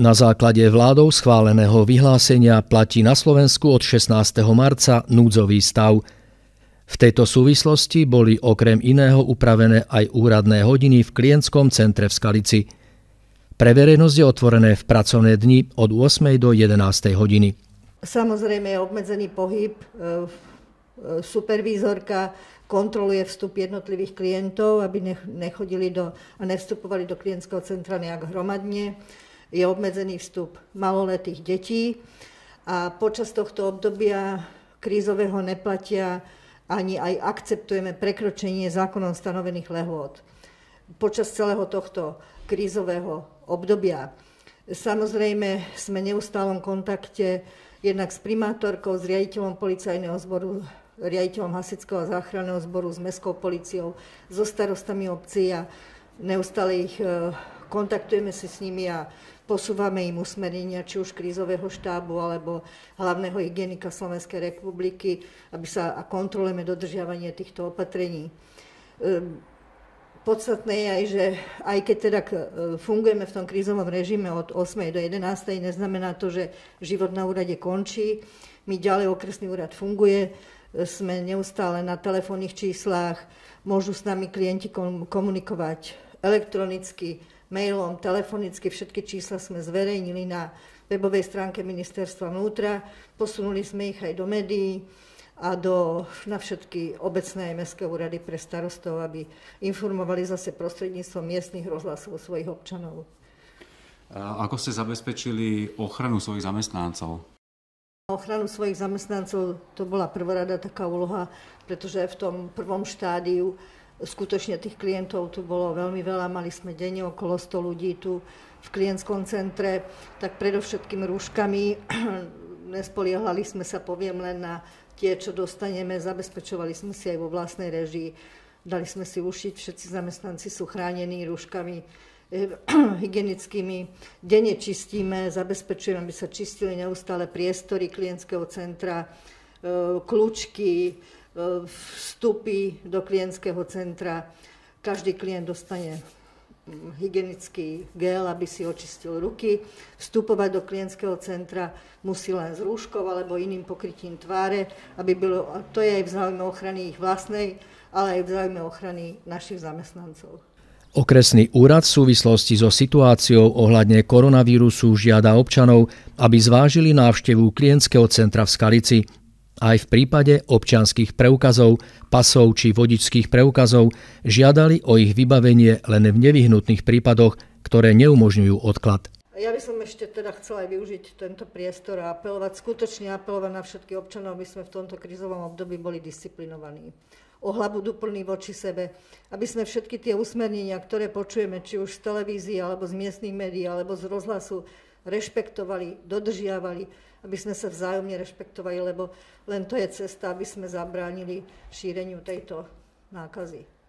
Na základe vládou schváleného vyhlásenia platí na Slovensku od 16. marca núdzový stav. V tejto súvislosti boli okrem iného upravené aj úradné hodiny v klientskom centre v Skalici. Pre verejnosť je otvorené v pracovné dni od 8. do 11. hodiny. Samozrejme je obmedzený pohyb. Supervízorka kontroluje vstup jednotlivých klientov, aby nechodili a nevstupovali do klientského centra nejak hromadne. Je obmedzený vstup maloletých detí a počas tohto obdobia krízového neplatia ani aj akceptujeme prekročenie zákonom stanovených lehôt. Počas celého tohto krízového obdobia samozrejme sme v neustálom kontakte jednak s primátorkou, s riaditeľom policajného zboru, riaditeľom hasičského a záchranného zboru, s mestskou políciou, so starostami obcí a neustále ich kontaktujeme si s nimi a posúvame im usmernenia, či už krízového štábu alebo hlavného hygienika Slovenskej republiky, a kontrolujeme dodržiavanie týchto opatrení. Podstatné je aj, že aj keď teda fungujeme v tom krízovom režime od 8. do 11. neznamená to, že život na úrade končí. My ďalej, okresný úrad funguje, sme neustále na telefónnych číslach, môžu s nami klienti komunikovať elektronicky, mailom, telefonicky. Všetky čísla sme zverejnili na webovej stránke Ministerstva vnútra. Posunuli sme ich aj do médií a na všetky obecné aj mestské úrady pre starostov, aby informovali zase prostredníctvom miestnych rozhlasov svojich občanov. Ako ste zabezpečili ochranu svojich zamestnancov? Ochranu svojich zamestnancov to bola prvorada taká úloha, pretože v tom prvom štádiu skutočne tých klientov tu bolo veľmi veľa, mali sme denne okolo 100 ľudí tu v klientskom centre, tak predovšetkým rúškami, nespoliehali sme sa, poviem, len na tie, čo dostaneme, zabezpečovali sme si aj vo vlastnej režii, dali sme si ušiť, všetci zamestnanci sú chránení rúškami hygienickými, denne čistíme, zabezpečujeme, aby sa čistili neustále priestory klientského centra, kľúčky, vstupy do klientského centra. Každý klient dostane hygienický gel, aby si očistil ruky. Vstupovať do klientského centra musí len s rúškou alebo iným pokrytím tváre, a to je aj v záujme ochrany ich vlastnej, ale aj v záujme ochrany našich zamestnancov. Okresný úrad v súvislosti so situáciou ohľadne koronavírusu žiada občanov, aby zvážili návštevu klientského centra v Skalici. Aj v prípade občianskych preukazov, pasov či vodičských preukazov žiadali o ich vybavenie len v nevyhnutných prípadoch, ktoré neumožňujú odklad. Ja by som ešte teda chcela aj využiť tento priestor a skutočne apelovať na všetkých občanov, aby sme v tomto krízovom období boli disciplinovaní. O hlavu duplní voči sebe, aby sme všetky tie usmernenia, ktoré počujeme, či už z televízie, alebo z miestnych médií, alebo z rozhlasu, rešpektovali, dodržiavali, aby sme sa vzájomne rešpektovali, lebo len to je cesta, aby sme zabránili šíreniu tejto nákazy.